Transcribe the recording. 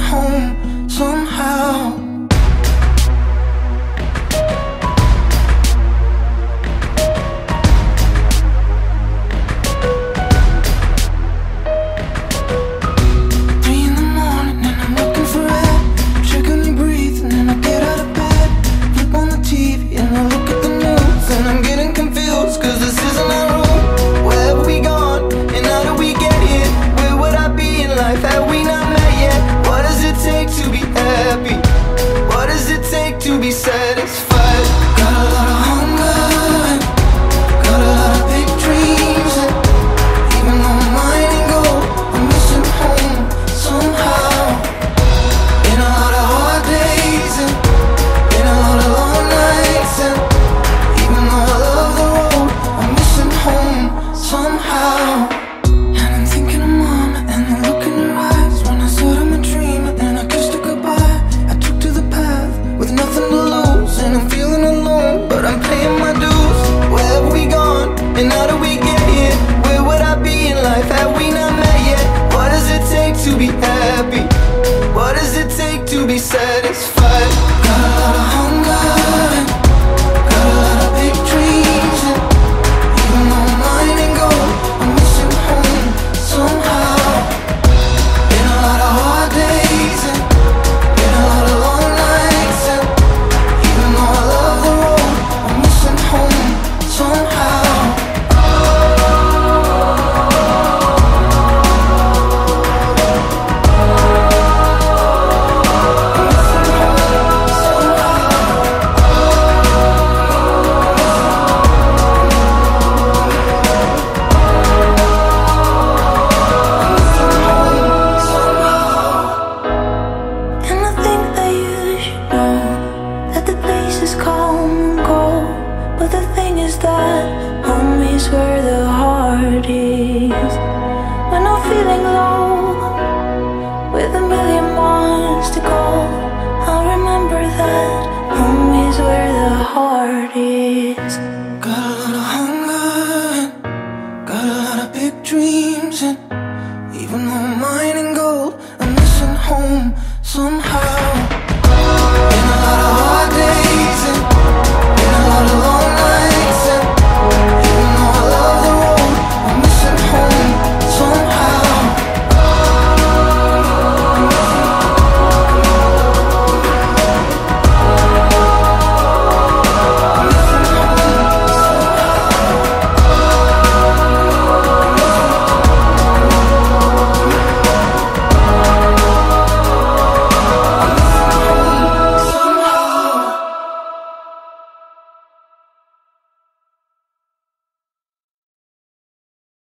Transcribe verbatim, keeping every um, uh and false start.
home somehow. To be satisfied, got a lot of hunger, got a lot of big dreams, and even though mine ain't gold, I'm missing home somehow. Been a lot of hard days and been a lot of long nights, and even though I love the road, I'm missing home somehow. And I'm thinking of mama and the look in her eyes when I said I'm a dreamer and I kissed her goodbye. I took to the path with nothing to lose, and I'm feeling alone, but I'm paying my dues. Where have we gone, and how do we get here? Where would I be in life had we not met yet? What does it take to be happy? What does it take to be satisfied? Got a lot of hunger, got a lot of big dreams, and even though mine ain't gold, I'm missing home somehow. Been a lot of hard days and been a lot of long nights, and even though I love the road, I'm missing home somehow. Where the heart is. When I'm feeling low, with a million miles to go, I'll remember that home is where the heart is. Got a lot of hunger, got a lot of big dreams, and even though mine ain't gold, I'm missing home somehow.